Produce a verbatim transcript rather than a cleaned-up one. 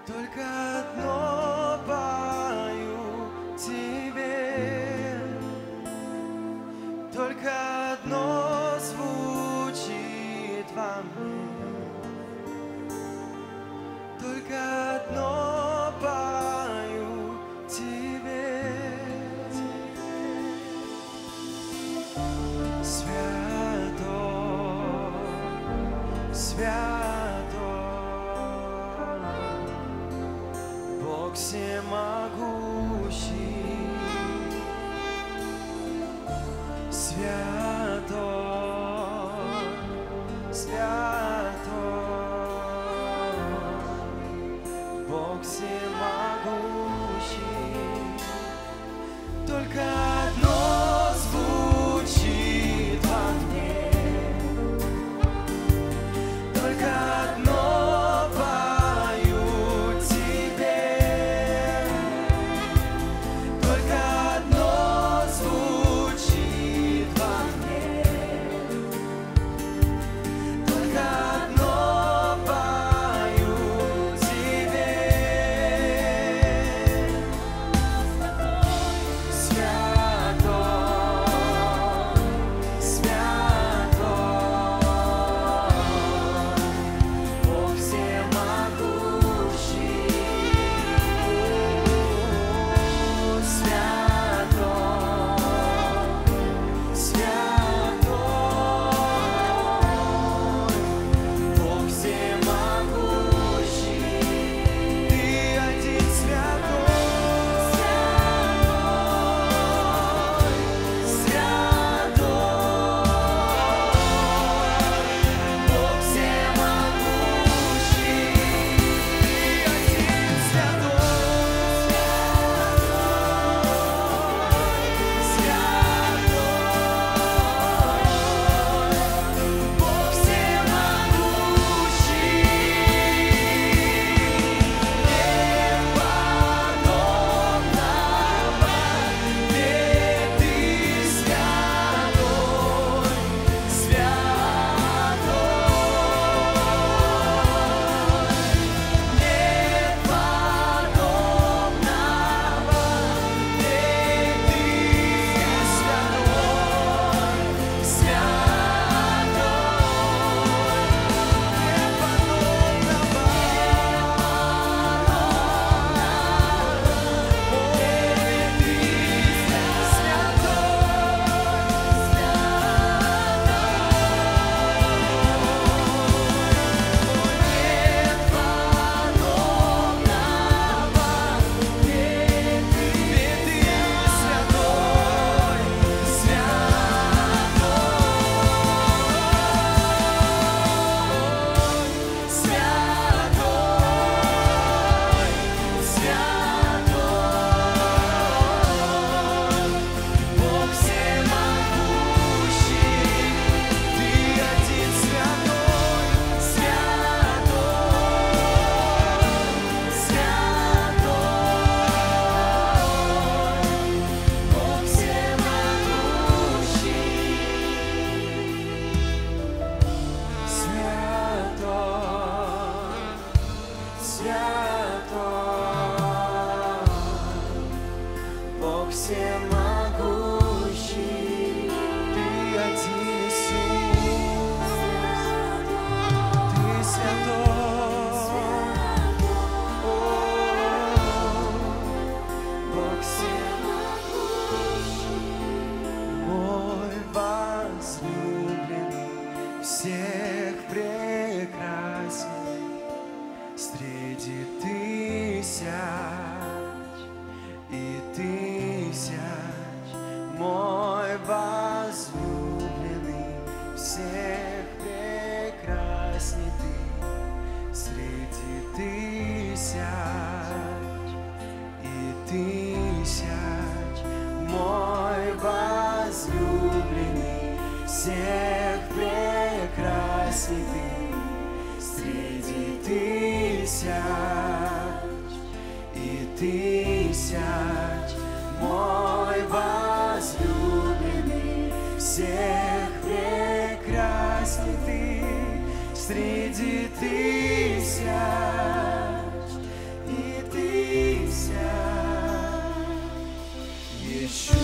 Только одно пою тебе, только одно звучит во мне, только одно пою тебе. Святой, святой, Бог всемогущий, святой, святой, Бог всемогущий. Только одно звучит во мне, только одно пою тебе, только одно звучит во мне, только одно пою тебе. Святой, святой, Бог всемогущий, святой, святой, Бог всемогущий. Ты один святой, святой, святой, Бог всемогущий. Ты один всех прекрасней среди тысяч и тысяч. Мой возлюбленный, всех прекрасней ты среди тысяч и тысяч. Мой возлюбленный, всех прекрасней ты среди тысяч и тысяч. Мой возлюбленный, всех прекрасней ты среди тысяч Yeshua.